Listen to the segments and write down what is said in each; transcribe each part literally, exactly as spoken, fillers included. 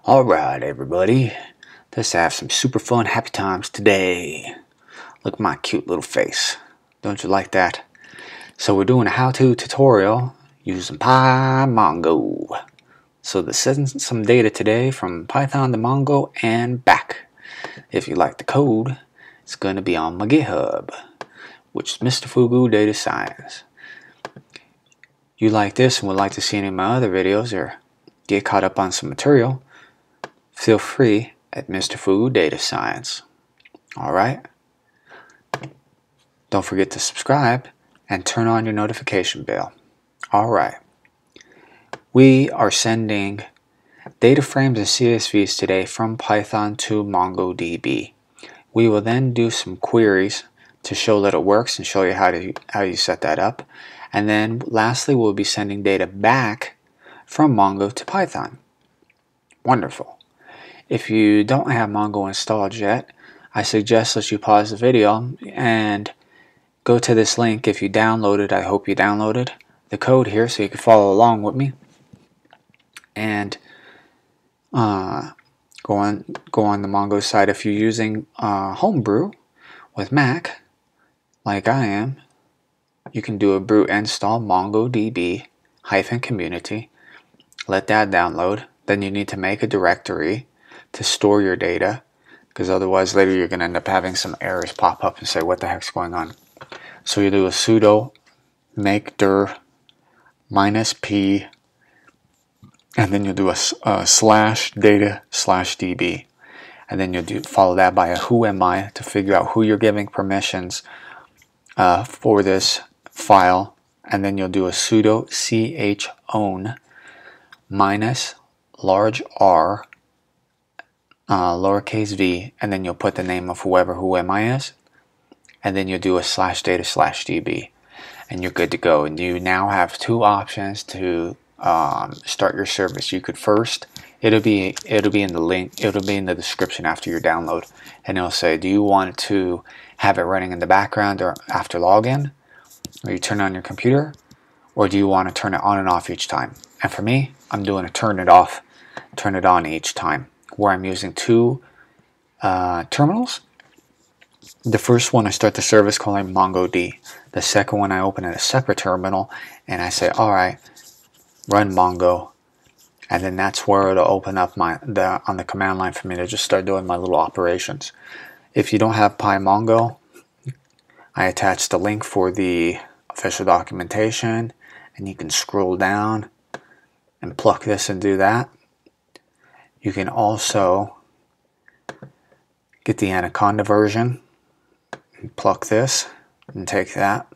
Alright everybody, let's have some super fun happy times today. Look at my cute little face. Don't you like that? So we're doing a how-to tutorial using PyMongo. So let's send some data today from Python to Mongo and back. If you like the code, it's going to be on my GitHub, which is Mister Fugu Data Science. You like this and would like to see any of my other videos or get caught up on some material, feel free at Mister Fugu Data Science. Alright? Don't forget to subscribe and turn on your notification bell. Alright. We are sending data frames and C S Vs today from Python to MongoDB. We will then do some queries to show that it works and show you how to how you set that up. And then lastly, we'll be sending data back from Mongo to Python. Wonderful. If you don't have Mongo installed yet, I suggest that you pause the video and go to this link. If you downloaded, I hope you downloaded the code here so you can follow along with me. And uh, go on go on the Mongo side. If you're using uh, Homebrew with Mac, like I am, you can do a brew install MongoDB hyphen community. Let that download. Then you need to make a directory to store your data, because otherwise later you're going to end up having some errors pop up and say what the heck's going on. So you do a sudo make dir minus p, and then you'll do a, a slash data slash db, and then you'll do follow that by a who am I to figure out who you're giving permissions uh, for this file, and then you'll do a sudo chown minus large r uh, lowercase v, and then you'll put the name of whoever who am I is, and then you'll do a slash data slash db, and you're good to go. And you now have two options to um, start your service. You could first, it'll be it'll be in the link, it'll be in the description after your download, and it'll say, do you want to have it running in the background or after login, or you turn on your computer, or do you want to turn it on and off each time? And for me, I'm doing a turn it off, turn it on each time, where I'm using two uh, terminals. The first one I start the service calling MongoD. The second one I open at a separate terminal and I say, alright, run Mongo, and then that's where it'll open up my the on the command line for me to just start doing my little operations. If you don't have PyMongo, I attached the link for the official documentation, and you can scroll down and pluck this and do that. You can also get the Anaconda version and pluck this and take that.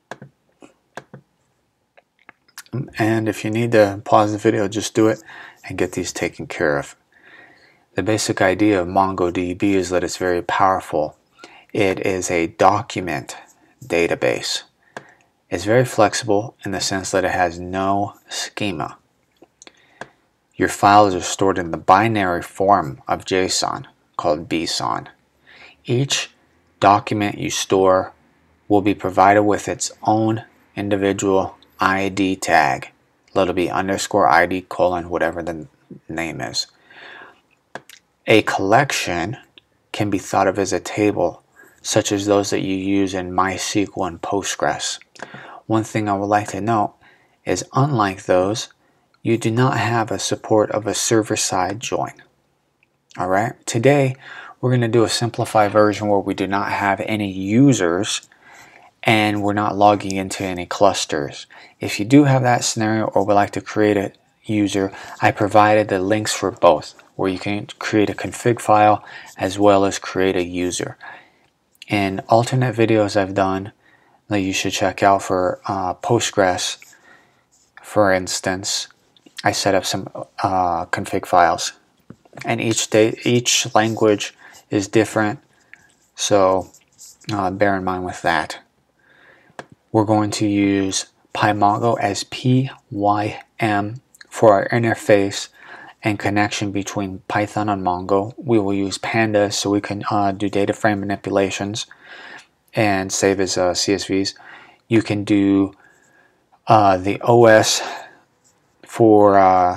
And if you need to pause the video, just do it and get these taken care of. The basic idea of MongoDB is that it's very powerful. It is a document database. It's very flexible in the sense that it has no schema. Your files are stored in the binary form of JSON called B S O N. Each document you store will be provided with its own individual I D tag. Let it be underscore I D colon whatever the name is. A collection can be thought of as a table, such as those that you use in MySQL and Postgres. One thing I would like to note is, unlike those, you do not have a support of a server-side join. Alright, today we're going to do a simplified version where we do not have any users and we're not logging into any clusters. If you do have that scenario or would like to create a user, I provided the links for both, where you can create a config file as well as create a user. In alternate videos I've done that you should check out for uh, Postgres, for instance, I set up some uh, config files, and each day, each language is different, so uh, bear in mind with that. We're going to use PyMongo as P Y M for our interface and connection between Python and Mongo. We will use Pandas so we can uh, do data frame manipulations and save as uh, C S Vs. You can do uh, the O S for uh,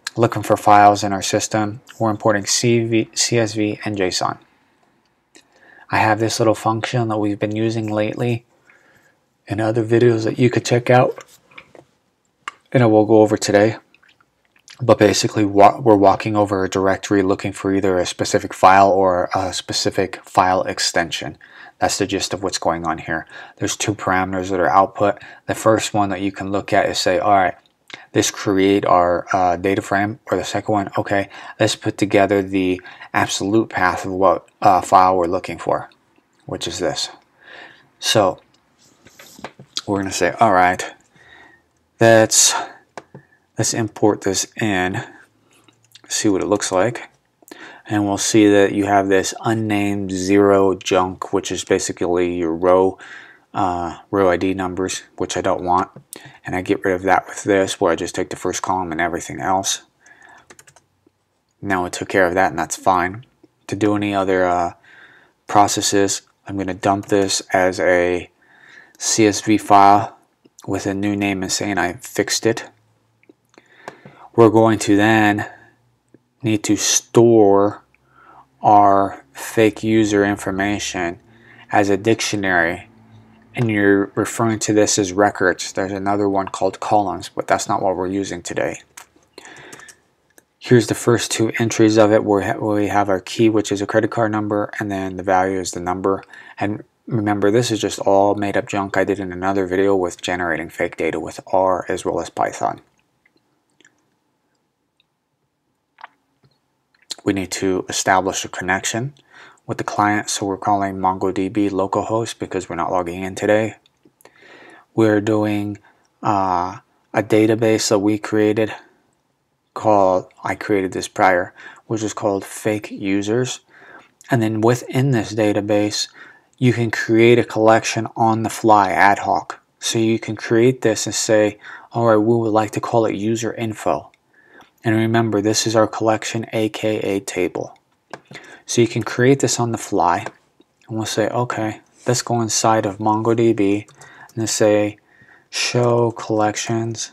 looking for files in our system. We're importing C V, C S V and JSON. I have this little function that we've been using lately in other videos that you could check out, and I will go over today. But basically we're walking over a directory looking for either a specific file or a specific file extension. That's the gist of what's going on here. There's two parameters that are output. The first one that you can look at is say, all right, let's create our uh, data frame. Or the second one, okay, let's put together the absolute path of what uh, file we're looking for, which is this. So we're going to say, all right, let's let's import this in, see what it looks like, and we'll see that you have this unnamed zero junk, which is basically your row uh, row I D numbers, which I don't want, and I get rid of that with this, where I just take the first column and everything else. Now it took care of that, and that's fine. To do any other uh, processes, I'm going to dump this as a C S V file with a new name and saying I fixed it. We're going to then need to store our fake user information as a dictionary, and you're referring to this as records. There's another one called columns, but that's not what we're using today. Here's the first two entries of it, where we have our key, which is a credit card number, and then the value is the number. And remember, this is just all made up junk I did in another video with generating fake data with R as well as Python. We need to establish a connection with the client, so we're calling MongoDB localhost because we're not logging in today. We're doing uh, a database that we created called, I created this prior, which is called fake users. And then within this database, you can create a collection on the fly ad hoc. So you can create this and say, all right, we would like to call it user info. And remember, this is our collection, aka table. So you can create this on the fly, and we'll say, okay, let's go inside of MongoDB and let's say show collections.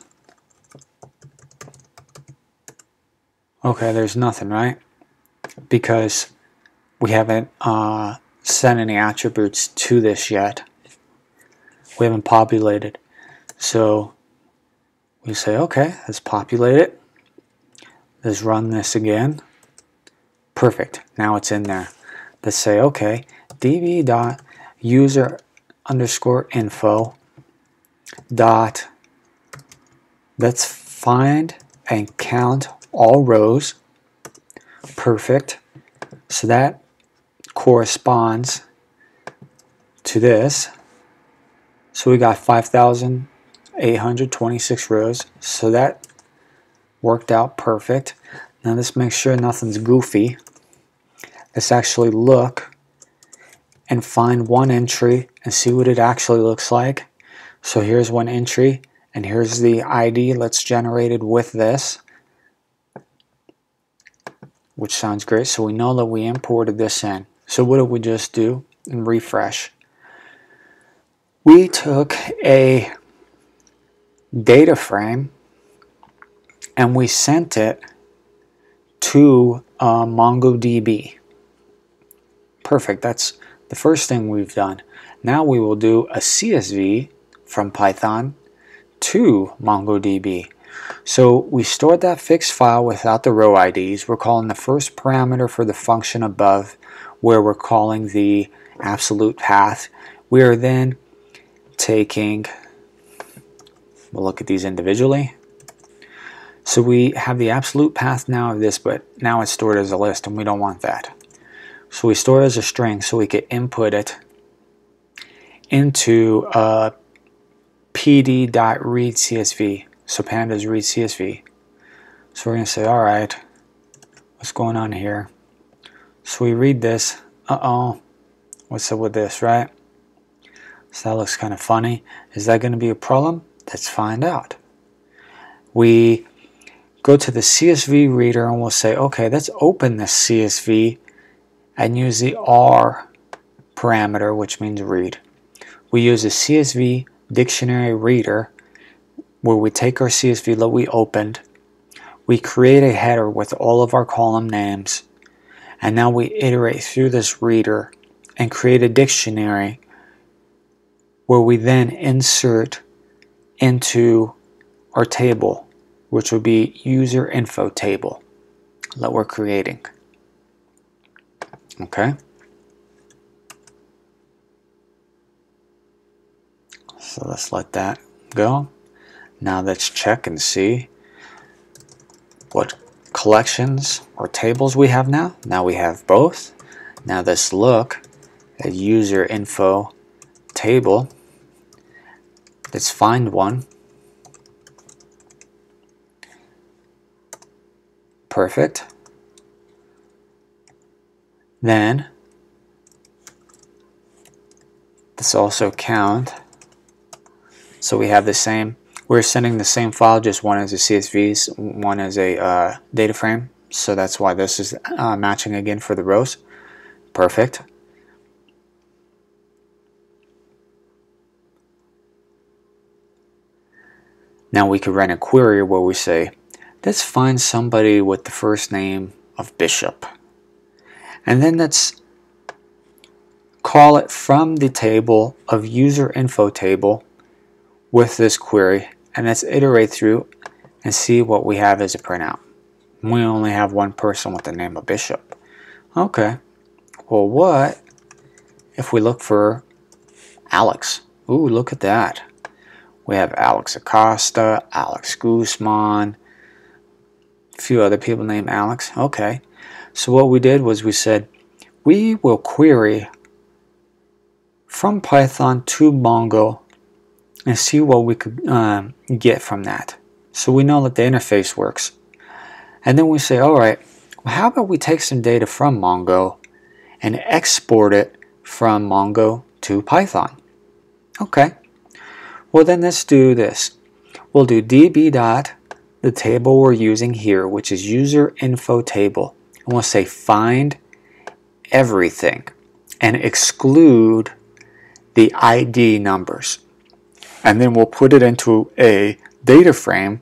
Okay, there's nothing, right? Because we haven't uh, sent any attributes to this yet. We haven't populated. So we say, okay, let's populate it. Let's run this again. Perfect. Now it's in there. Let's say, okay, db.user underscore info dot, let's find and count all rows. Perfect. So that corresponds to this. So we got five thousand eight hundred twenty-six rows. So that worked out perfect. Now let's make sure nothing's goofy. Let's actually look and find one entry and see what it actually looks like. So here's one entry, and here's the I D that's generated with this, which sounds great. So we know that we imported this in. So what did we just do? And refresh. We took a data frame and we sent it to uh, MongoDB. Perfect. That's the first thing we've done. Now we will do a C S V from Python to MongoDB. So we stored that fixed file without the row I Ds. We're calling the first parameter for the function above, where we're calling the absolute path. We are then taking, we'll look at these individually. So we have the absolute path now of this, but now it's stored as a list, and we don't want that. So we store it as a string so we can input it into uh, pd.readcsv. So pandas read C S V. So we're going to say, all right, what's going on here? So we read this. Uh-oh, what's up with this, right? So that looks kind of funny. Is that going to be a problem? Let's find out. We go to the C S V reader and we'll say, okay, let's open this C S V and use the R parameter, which means read. We use a C S V dictionary reader where we take our C S V that we opened, we create a header with all of our column names, and now we iterate through this reader and create a dictionary where we then insert into our table, which would be user info table that we're creating. Okay? So let's let that go. Now let's check and see what collections or tables we have now. Now we have both. Now let's look at user info table. Let's find one. Perfect. Then let's also count. So we have the same, we're sending the same file, just one as a C S V, one as a uh, data frame. So that's why this is uh, matching again for the rows. Perfect. Now we could run a query where we say, let's find somebody with the first name of Bishop. And then let's call it from the table of user info table with this query, and let's iterate through and see what we have as a printout. We only have one person with the name of Bishop. Okay, well, what if we look for Alex? Ooh, look at that. We have Alex Acosta, Alex Guzman, a few other people named Alex. Okay, so what we did was we said we will query from Python to Mongo and see what we could um, get from that. So we know that the interface works. And then we say, all right, well, how about we take some data from Mongo and export it from Mongo to Python? Okay. Well, then let's do this. We'll do db dot the table we're using here, which is user info table. And we'll say find everything and exclude the I D numbers. And then we'll put it into a data frame,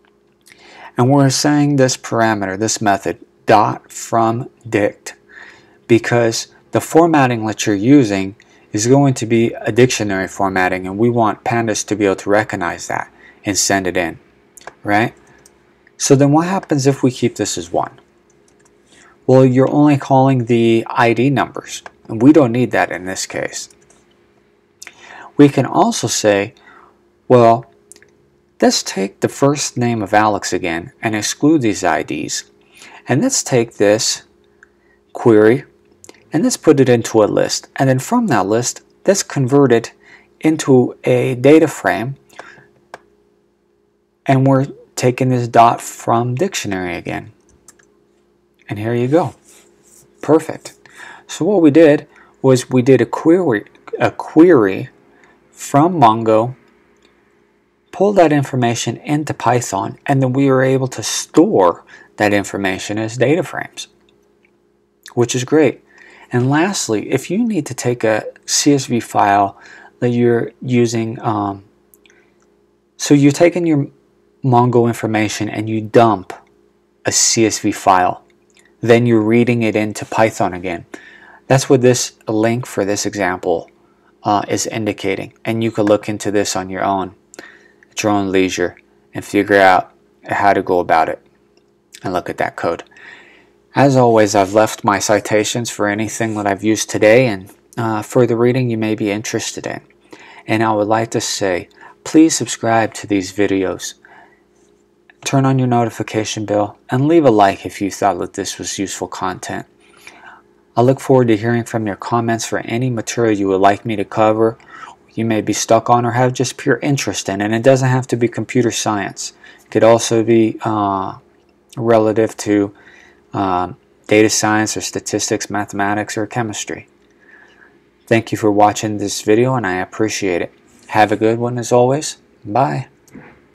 and we're saying this parameter, this method, dot from dict, because the formatting that you're using is going to be a dictionary formatting, and we want pandas to be able to recognize that and send it in, right? So then what happens if we keep this as one? Well, you're only calling the I D numbers, and we don't need that in this case. We can also say, well, let's take the first name of Alex again and exclude these I Ds. And let's take this query and let's put it into a list. And then from that list, let's convert it into a data frame. And we're taking this dot from dictionary again. And here you go. Perfect. So what we did was we did a query, a query from Mongo, pull that information into Python, and then we were able to store that information as data frames, which is great. And lastly, if you need to take a C S V file that you're using, um, so you're taking your Mongo information and you dump a C S V file, then you're reading it into Python again. That's what this link for this example uh, is indicating. And you could look into this on your own, at your own leisure, and figure out how to go about it and look at that code. As always, I've left my citations for anything that I've used today and uh, further reading you may be interested in. And I would like to say, please subscribe to these videos, turn on your notification bell, and leave a like if you thought that this was useful content. I look forward to hearing from your comments for any material you would like me to cover, you may be stuck on, or have just pure interest in. And it doesn't have to be computer science. It could also be uh, relative to um, data science or statistics, mathematics, or chemistry. Thank you for watching this video, and I appreciate it. Have a good one as always. Bye.